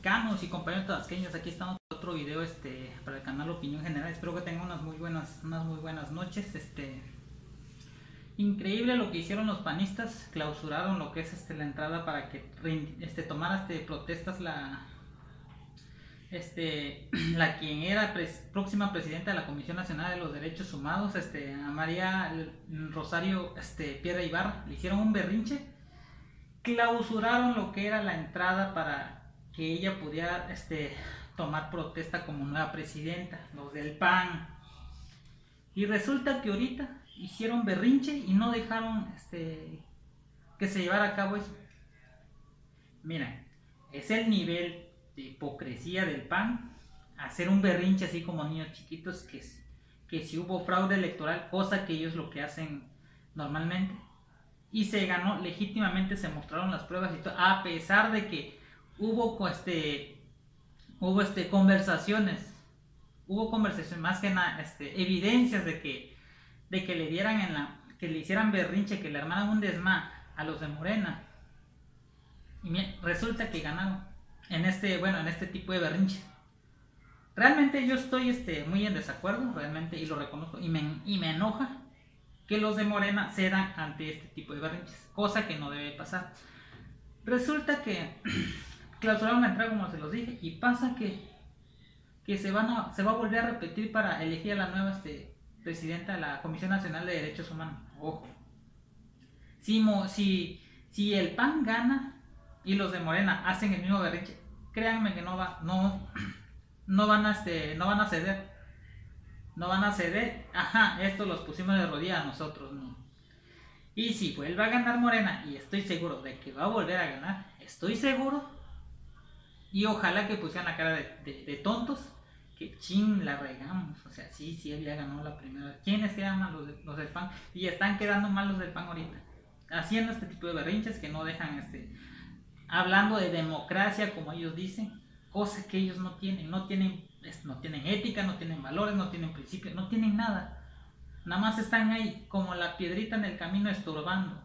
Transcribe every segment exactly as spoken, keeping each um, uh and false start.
tabasqueños y compañeros tabasqueños, aquí estamos con otro video este, para el canal Opinión General. Espero que tengan unas muy buenas, unas muy buenas noches. Este, increíble lo que hicieron los panistas, clausuraron lo que es este, la entrada para que este, tomara este, protestas la, este, la quien era pres, próxima presidenta de la Comisión Nacional de los Derechos Humanos, este, a María Rosario este, Piedra Ibarra. Le hicieron un berrinche, clausuraron lo que era la entrada para que ella pudiera este, tomar protesta como nueva presidenta, los del P A N. Y resulta que ahorita hicieron berrinche y no dejaron este, que se llevara a cabo eso. Mira, es el nivel de hipocresía del P A N, hacer un berrinche así como niños chiquitos, que, que si hubo fraude electoral, cosa que ellos lo que hacen normalmente. Y se ganó legítimamente, se mostraron las pruebas y todo, a pesar de que hubo este hubo este conversaciones, hubo conversaciones más que nada, este, evidencias de que de que le dieran en la que le hicieran berrinche, que le armaran un desma a los de Morena. Y resulta que ganaron en este, bueno, en este tipo de berrinche. Realmente yo estoy este muy en desacuerdo, realmente, y lo reconozco, y me y me enoja que los de Morena cedan ante este tipo de berrinches, cosa que no debe pasar. Resulta que clausuraron la entrada, como se los dije, y pasa que, que se, van a, se va a volver a repetir para elegir a la nueva este, presidenta de la Comisión Nacional de Derechos Humanos. Ojo, si, si, si el P A N gana y los de Morena hacen el mismo berrinche, créanme que no, va, no, no, van a, este, no van a ceder. No van a ceder, ajá, esto los pusimos de rodillas a nosotros, no. Y si vuelve a ganar Morena, y estoy seguro de que va a volver a ganar, estoy seguro, y ojalá que pusieran la cara de, de, de tontos, que chin, la regamos, o sea, sí, sí había ganado la primera vez. ¿Quiénes quedan mal? Los, de, los del P A N, y están quedando mal los del P A N ahorita, haciendo este tipo de berrinches que no dejan, este, hablando de democracia como ellos dicen, cosas que ellos no tienen, no tienen no tienen ética, no tienen valores, no tienen principios, no tienen nada. Nada más están ahí como la piedrita en el camino estorbando.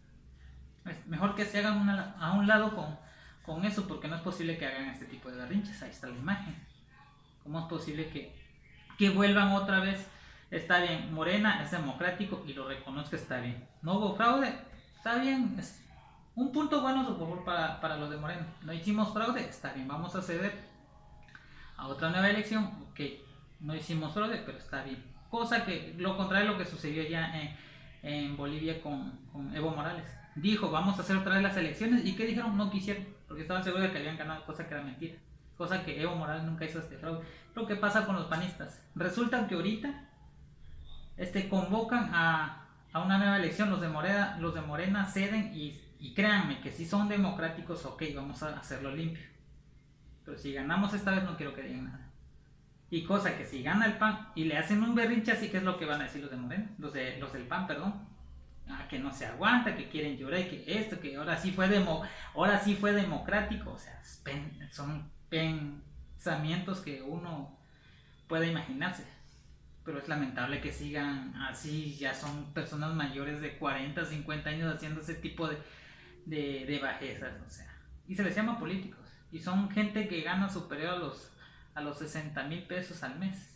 Es mejor que se hagan una, a un lado con, con eso, porque no es posible que hagan este tipo de berrinches. Ahí está la imagen. ¿Cómo es posible que, que vuelvan otra vez? Está bien, Morena es democrático y lo reconozco, está bien. No hubo fraude, está bien. Es un punto bueno por favor para, para los de Morena. No hicimos fraude, está bien, vamos a ceder a otra nueva elección. Ok, no hicimos fraude, pero está bien. Cosa que lo contrario de lo que sucedió ya en, en Bolivia con, con Evo Morales. Dijo, vamos a hacer otra vez las elecciones, y ¿qué dijeron? No quisieron, porque estaban seguros de que habían ganado, cosa que era mentira. Cosa que Evo Morales nunca hizo este fraude. Lo que pasa con los panistas, resulta que ahorita este, convocan a, a una nueva elección, los de Morena, los de Morena ceden, y, y créanme que si son democráticos, ok, vamos a hacerlo limpio. Pero si ganamos esta vez no quiero que digan nada. Y cosa que si gana el P A N y le hacen un berrinche así, que es lo que van a decir los de Morena, los, de, los del P A N, perdón, ah, que no se aguanta, que quieren llorar, y que esto, que ahora sí fue demo, ahora sí fue democrático. O sea, son pensamientos que uno puede imaginarse. Pero es lamentable que sigan así, ya son personas mayores de cuarenta, cincuenta años haciendo ese tipo de, de, de bajezas, o sea, y se les llama políticos. Y son gente que gana superior a los, a los sesenta mil pesos al mes.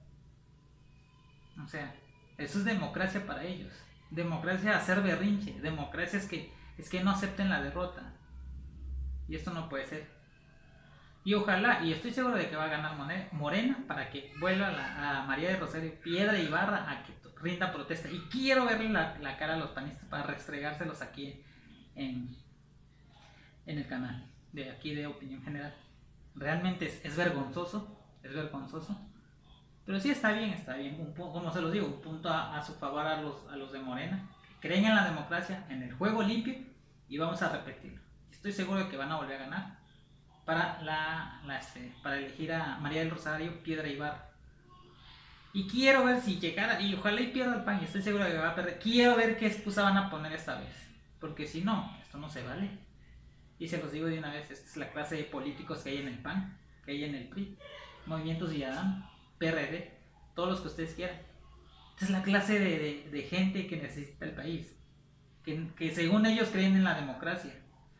O sea, eso es democracia para ellos. Democracia es hacer berrinche. Democracia es que, es que no acepten la derrota. Y esto no puede ser. Y ojalá, y estoy seguro de que va a ganar Morena para que vuelva la, a María de Rosario Piedra Ibarra a que rinda protesta. Y quiero verle la, la cara a los panistas para restregárselos aquí en, en el canal de aquí de Opinión General. Realmente es, es vergonzoso, es vergonzoso, pero sí está bien, está bien, un, como se los digo, un punto a, a su favor a los, a los de Morena, que creen en la democracia, en el juego limpio, y vamos a repetirlo. Estoy seguro de que van a volver a ganar para, la, la, este, para elegir a María del Rosario Piedra Ibarra. Y quiero ver si llegara, y ojalá y pierda el P A N, y estoy seguro de que va a perder. Quiero ver qué excusa van a poner esta vez, porque si no, esto no se vale. Y se los digo de una vez, esta es la clase de políticos que hay en el P A N, que hay en el P R I, Movimiento Ciudadano, P R D, todos los que ustedes quieran. Esta es la clase de, de, de gente que necesita el país, que, que según ellos creen en la democracia.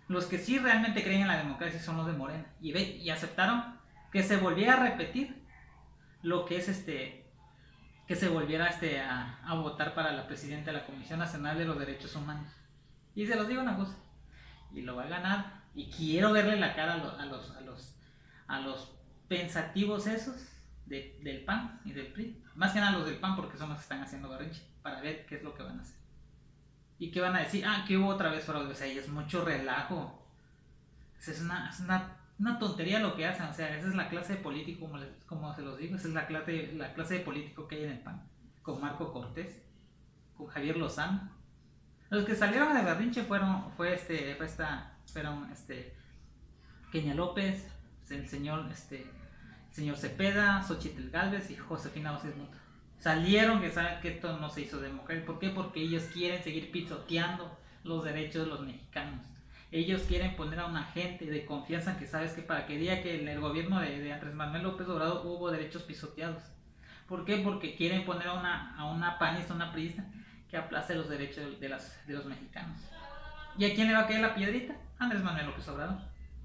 Los que sí realmente creen en la democracia son los de Morena. Y, ve, y aceptaron que se volviera a repetir lo que es este, que se volviera este, a, a votar para la presidenta de la Comisión Nacional de los Derechos Humanos. Y se los digo una cosa, y lo va a ganar. Y quiero verle la cara a los, a los, a los, a los pensativos esos de, del P A N y del P R I. Más que nada los del P A N, porque son los que están haciendo berrinche, para ver qué es lo que van a hacer. Y que van a decir, ah, que hubo otra vez fraude. O sea, y es mucho relajo. Es una, es una, una tontería lo que hacen. O sea, esa es la clase de político, como, les, como se los digo. Esa es la clase, la clase de político que hay en el P A N. Con Marco Cortés, con Javier Lozano. Los que salieron de berrinche fueron, fue este, fue esta, fueron este, Kenia López, el señor, este, el señor Cepeda, Xochitl Gálvez y Josefina Vázquez Mota. Salieron que saben que esto no se hizo democrático. ¿Por qué? Porque ellos quieren seguir pisoteando los derechos de los mexicanos. Ellos quieren poner a una gente de confianza que sabes que para que diga que en el gobierno de, de Andrés Manuel López Obrador hubo derechos pisoteados. ¿Por qué? Porque quieren poner a una, a una panista, una priista que aplaste los derechos de, las, de los mexicanos. ¿Y a quién le va a caer la piedrita? Andrés Manuel López Obrador.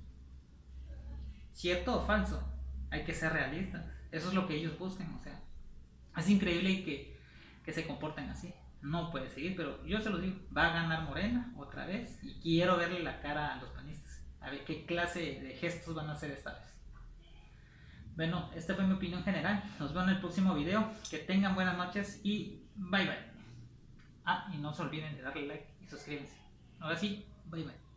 ¿Cierto o falso? Hay que ser realistas. Eso es lo que ellos buscan. O sea, es increíble que, que se comporten así. No puede seguir, pero yo se los digo, va a ganar Morena otra vez y quiero verle la cara a los panistas. A ver qué clase de gestos van a hacer esta vez. Bueno, esta fue mi opinión general. Nos vemos en el próximo video. Que tengan buenas noches y bye bye. Ah, y no se olviden de darle like y suscríbanse. Ahora sí, bye bye.